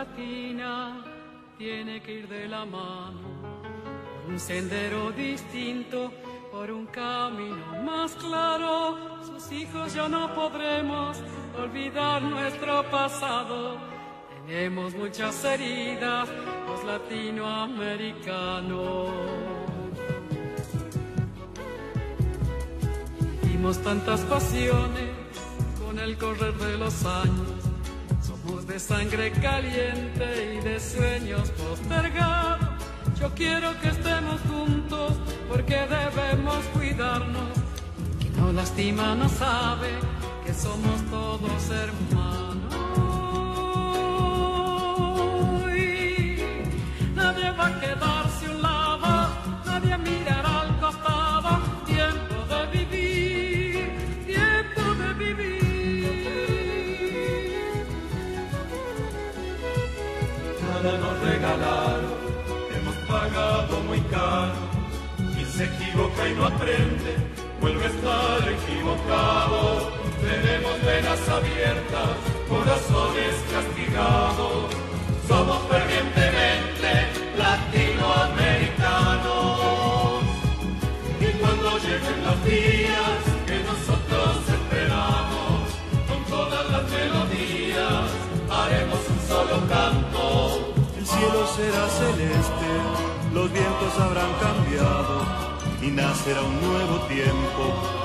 latina tiene que ir de la mano, por un sendero distinto, por un camino más claro. Sus hijos ya no podremos olvidar nuestro pasado. Tenemos muchas heridas, los latinoamericanos. Vivimos tantas pasiones con el correr de los años. Somos de sangre caliente y de sueños postergados. Yo quiero que estemos juntos porque debemos cuidarnos. Quien nos lastima no sabe que somos todos hermanos. Y nadie va a quedarse a un lado, nadie mirará al costado. Tiempo de vivir, tiempo de vivir. Nada nos regalaron, hemos pagado muy caro. Quien se equivoca y no aprende, vuelve a estar equivocado. Tenemos venas abiertas, corazones castigados. Somos fervientemente latinoamericanos. Y cuando lleguen los días que nosotros esperamos, con todas las melodías haremos un solo canto. El cielo será celeste, los vientos habrán cambiado y nacerá un nuevo tiempo.